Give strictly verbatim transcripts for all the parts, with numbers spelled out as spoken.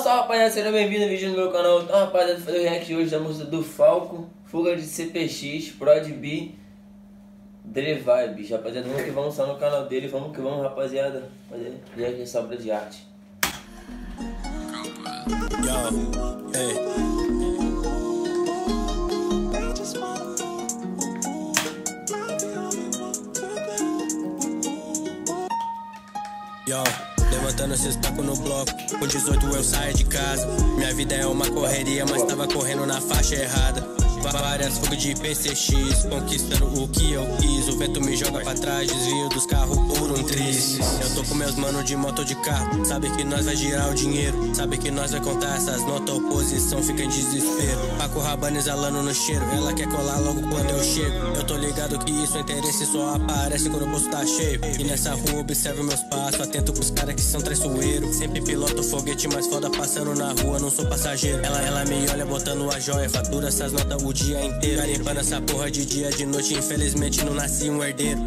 salve rapaziada, seja bem-vindo ao vídeo no meu canal. Então rapaziada, vou fazer o react hoje da música do Falco, Fuga de C P X, Prod B, Dre Vibes. Rapaziada, vamos que vamos, só no canal dele, vamos que vamos rapaziada, fazer react dessa obra de arte. Yo, hey. Yo, levantando esses tacos no bloco. Com dezoito eu saio de casa. Minha vida é uma correria, mas tava correndo na faixa errada. Várias fugas de P C X, conquistando o que eu quis. O vento me joga pra trás, desvio dos carros por um triz. Eu tô com meus manos de moto de carro. Sabe que nós vai girar o dinheiro, sabe que nós vai contar essas notas. Oposição fica em desespero. Paco Rabanne exalando no cheiro. Ela quer colar logo quando eu chego. Eu tô ligado que isso é interesse, só aparece quando o bolso tá cheio. E nessa rua observo meus passos, atento pros caras que são traiçoeiros. Sempre piloto foguete mais foda passando na rua, não sou passageiro. Ela, ela me olha botando a joia, fatura essas notas o dia inteiro. Garimpando essa porra de dia, de noite, infelizmente não nasci um herdeiro.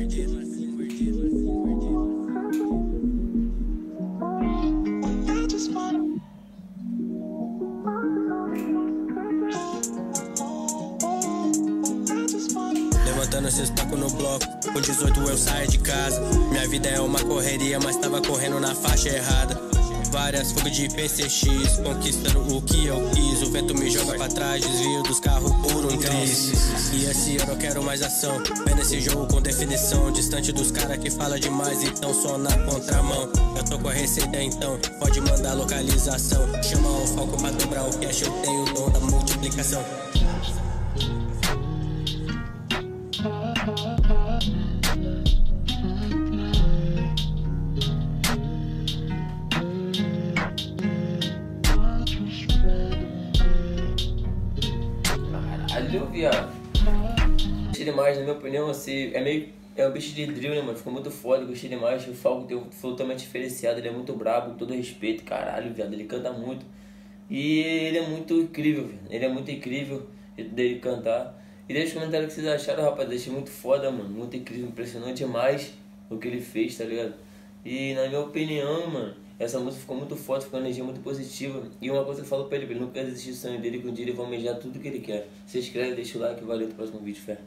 Levantando esses tacos no bloco. Com dezoito eu saio de casa. Minha vida é uma correria, mas tava correndo na faixa errada. Várias fugas de P C X, conquistando o que eu quis. O vento me joga pra trás, desvio dos carros por um triz. E esse ano eu quero mais ação, vendo esse jogo com definição. Distante dos caras que fala demais e tão só na contramão. Eu tô com a receita então, pode mandar localização. Chama o Falco pra dobrar o cash, eu tenho o dom da multiplicação. Caralho, viado. Gostei demais, na minha opinião, assim, é meio... É um bicho de drill, né, mano? Ficou muito foda, gostei demais. O Falco tem um flow totalmente diferenciado, ele é muito brabo, com todo respeito. Caralho, viado, ele canta muito. E ele é muito incrível, viado. Ele é muito incrível dele cantar. E deixa os comentários que vocês acharam, rapaz. Achei muito foda, mano. Muito incrível, impressionou demais o que ele fez, tá ligado? E na minha opinião, mano, essa música ficou muito forte, ficou uma energia muito positiva. E uma coisa que eu falo pra ele, ele não quer desistir do sonho dele, que um dia ele vai almejar tudo que ele quer. Se inscreve, deixa o like, valeu, até o próximo vídeo, fé.